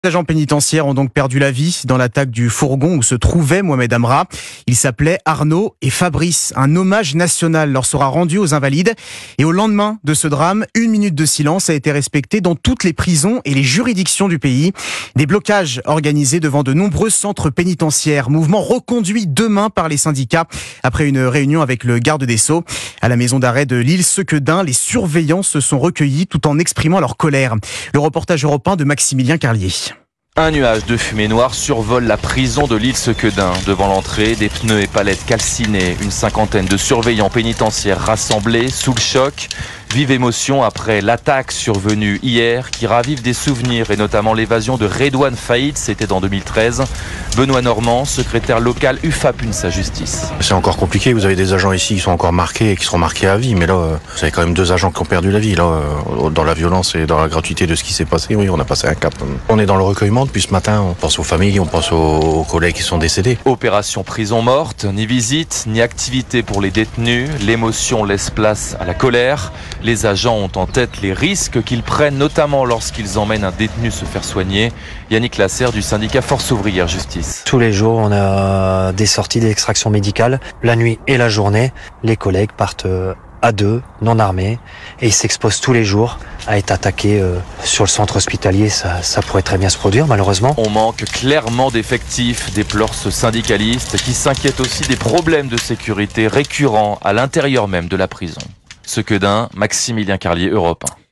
Les agents pénitentiaires ont donc perdu la vie dans l'attaque du fourgon où se trouvait Mohamed Amra. Il s'appelait Arnaud et Fabrice. Un hommage national leur sera rendu aux Invalides. Et au lendemain de ce drame, 1 minute de silence a été respectée dans toutes les prisons et les juridictions du pays. Des blocages organisés devant de nombreux centres pénitentiaires. Mouvement reconduit demain par les syndicats après une réunion avec le garde des Sceaux. À la maison d'arrêt de l'Île-Sequedin, les surveillants se sont recueillis tout en exprimant leur colère. Le reportage européen de Maximilien Carlier. Un nuage de fumée noire survole la prison de l'Île-Sequedin. Devant l'entrée, des pneus et palettes calcinés. Une cinquantaine de surveillants pénitentiaires rassemblés sous le choc. Vive émotion après l'attaque survenue hier qui ravive des souvenirs et notamment l'évasion de Redouane Faïd, c'était en 2013. Benoît Normand, secrétaire local UFAPUNSA Justice. C'est encore compliqué, vous avez des agents ici qui sont encore marqués et qui seront marqués à vie, mais là, vous avez quand même 2 agents qui ont perdu la vie. Là, dans la violence et dans la gratuité de ce qui s'est passé, oui, on a passé un cap. On est dans le recueillement depuis ce matin, on pense aux familles, on pense aux collègues qui sont décédés. Opération prison morte, ni visite, ni activité pour les détenus. L'émotion laisse place à la colère. Les agents ont en tête les risques qu'ils prennent, notamment lorsqu'ils emmènent un détenu se faire soigner. Yannick Lasserre du syndicat Force Ouvrière Justice. Tous les jours, on a des sorties d'extraction médicale, la nuit et la journée. Les collègues partent à 2, non armés, et ils s'exposent tous les jours à être attaqués sur le centre hospitalier. Ça pourrait très bien se produire, malheureusement. On manque clairement d'effectifs, déplore ce syndicaliste qui s'inquiète aussi des problèmes de sécurité récurrents à l'intérieur même de la prison. Sequedin, Maximilien Carlier, Europe 1.